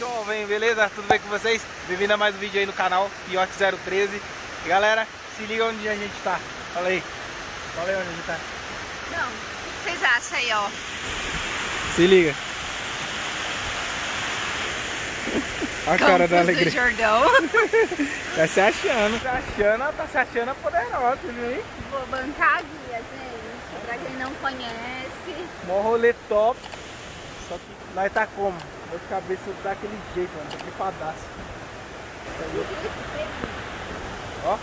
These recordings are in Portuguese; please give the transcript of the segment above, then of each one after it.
jovem, beleza? Tudo bem com vocês? Bem-vindo a mais um vídeo aí no canal Piote 013. E galera, se liga onde a gente tá. Fala aí. Fala aí onde a gente tá. Não, o que vocês acham aí, ó? Se liga. A cara da alegria. Do Jordão. Tá se achando. Tá se achando a poderosa, viu aí? Vou bancar a guia, gente. Pra quem não conhece. Mó rolê top. Só que nós tá como? Dor de cabeça daquele jeito, mano. Tá gripadaço. Ó.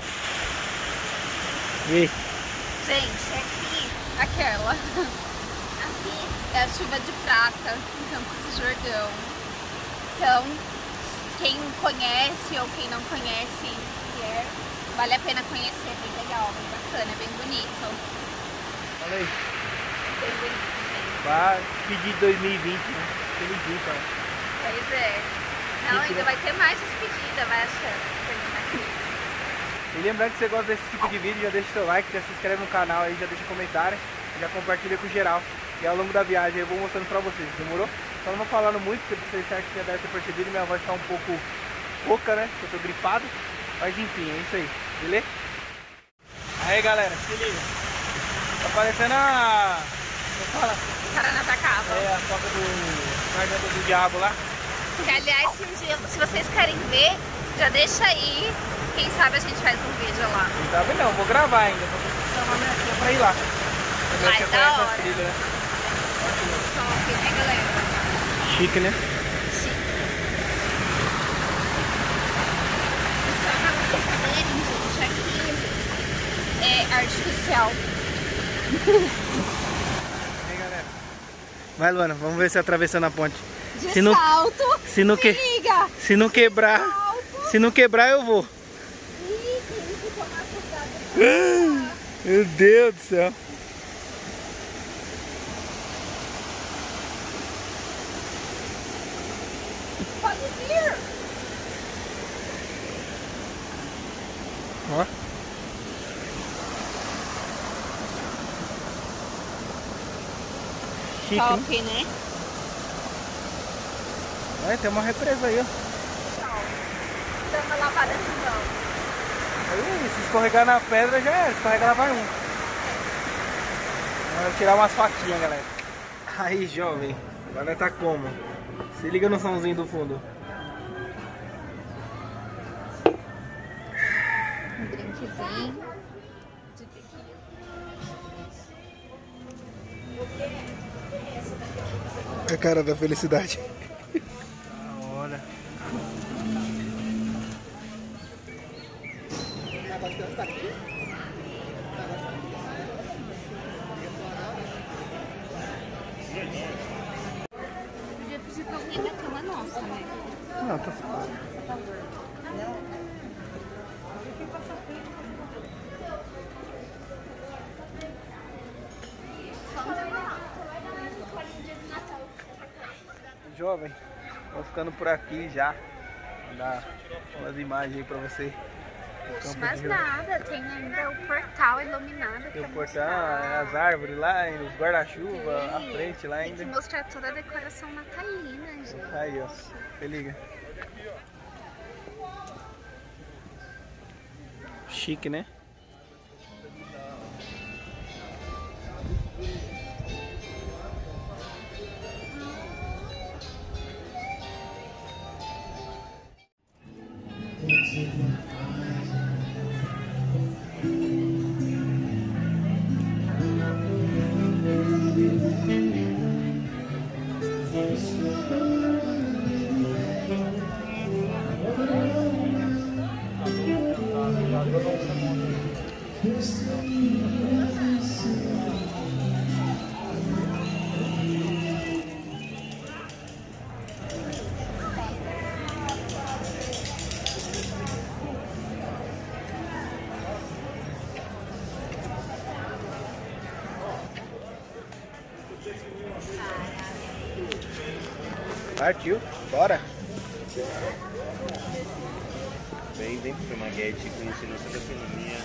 E aí? Gente, aqui, aquela. Aqui é a chuva de prata em Campos do Jordão. Então, quem conhece ou quem não conhece vale a pena conhecer, é bem legal, bem bacana, é bem bonito. Fala aí. Bem bonito, gente. Vai pedir 2020, né? Aquele dia, cara. Pois é. Não, ainda vai ter mais despedida, vai achando. E lembrando que você gosta desse tipo de vídeo, já deixa seu like, já se inscreve no canal aí, já deixa comentário, já compartilha com geral. E ao longo da viagem eu vou mostrando pra vocês, demorou? Só não vou falando muito, porque vocês acham que já deve ter percebido, minha voz tá um pouco rouca, né? Porque eu tô gripado. Mas enfim, é isso aí, beleza? Aí galera, se liga. Tá parecendo a... Como fala? Paranatacaba. É, a foca do Garganta do Diabo lá. Que, aliás, se vocês querem ver, já deixa aí. Quem sabe a gente faz um vídeo lá. Não sabe não, vou gravar ainda. Vou chamar minha tia pra ir lá. Lá é da hora. Trilha, né? Top, né, galera? Chique, né? Chique. Só pra vocês saberem, gente, aqui é artificial. Aí, galera. Vai, Luana, vamos ver se atravessando a ponte. De se não, salto, se não que, liga. Se não quebrar, se não quebrar eu vou. Ih, tem que tomar cuidado. Meu Deus do céu. Pode vir. Ó. Chique, Top, né? É, tem uma represa aí, ó. Dá uma lavada de mão. Aí, se escorregar na pedra já é, escorrega lá vai um. Vou tirar umas faquinhas, galera. Aí, jovem, agora tá como? Se liga no somzinho do fundo. Um drinkzinho de tequila. A cara da felicidade. Olha. Podia pedir pra alguém da cama nossa, né? Não, tá. Jovem, vou ficando por aqui já. Vou dar umas imagens aí pra você. Mas nada, tem ainda o portal iluminado. Tem o portal, as árvores lá, os guarda-chuva, a frente lá ainda. Tem que mostrar toda a decoração natalina, gente. Aí, ó. Se liga. Chique, né? Partiu, bora! Vem pro Maguete conhecendo essa gastronomia.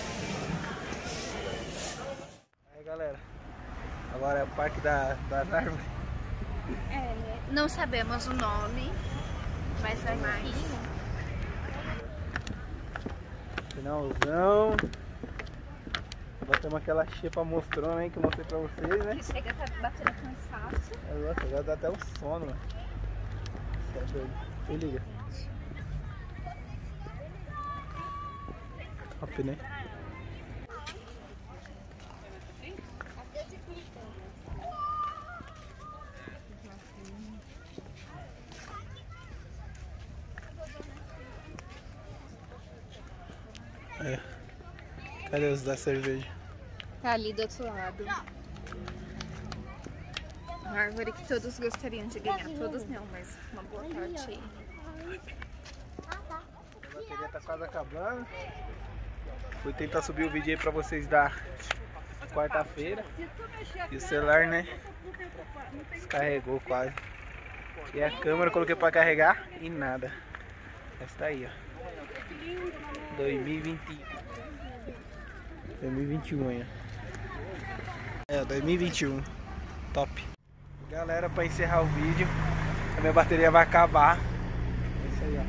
Aí galera, agora é o Parque das Árvores. Não sabemos o nome, mais normais. Finalzão. Botamos aquela xepa mostrona aí que eu mostrei pra vocês, né? Que chega a bater cansaço. É louco, já dá até um sono, mano. Você é doido. Se liga. Ó, pneu. É. Cadê os da cerveja? Tá ali do outro lado. Uma árvore que todos gostariam de ganhar. Todos não, mas uma boa parte aí. A bateria tá quase acabando. Fui tentar subir o vídeo aí pra vocês da quarta-feira. E o celular, né? Descarregou quase. E a câmera eu coloquei pra carregar e nada. Essa tá aí, ó. 2021 aí. É, 2021. Top. Galera, pra encerrar o vídeo, a minha bateria vai acabar. É isso aí, ó.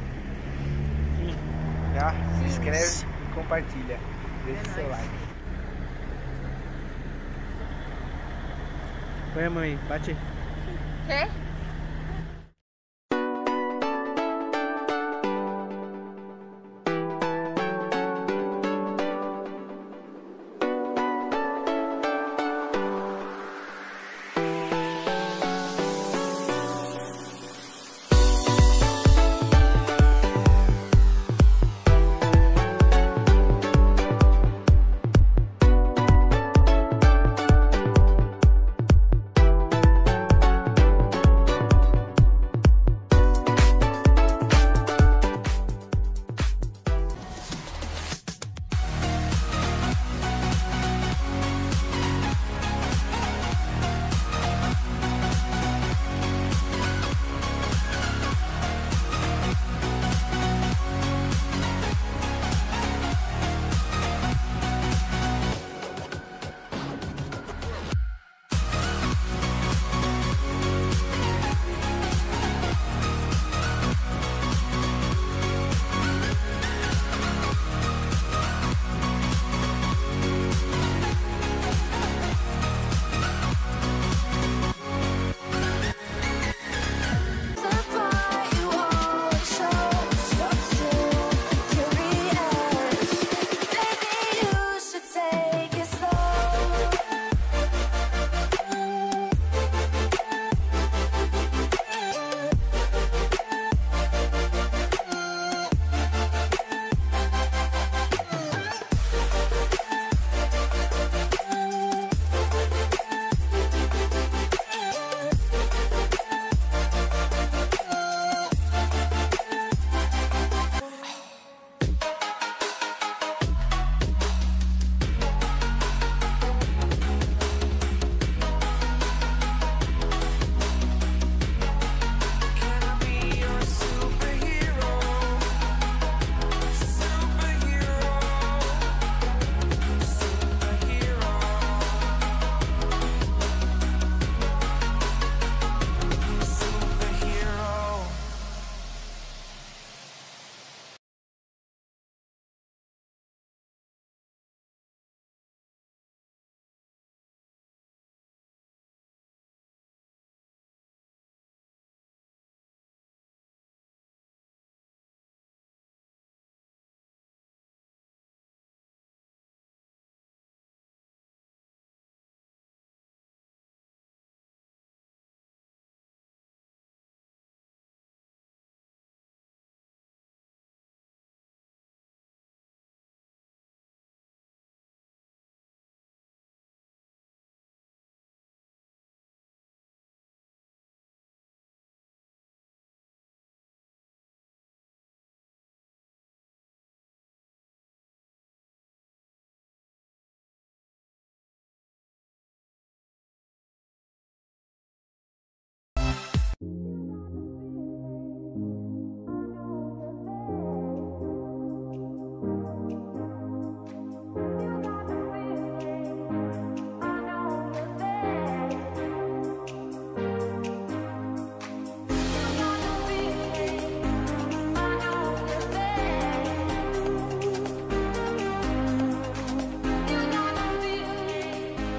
Já se inscreve e compartilha. Deixa o seu like. Põe, mãe, bate aí. Quê?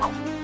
Tchau.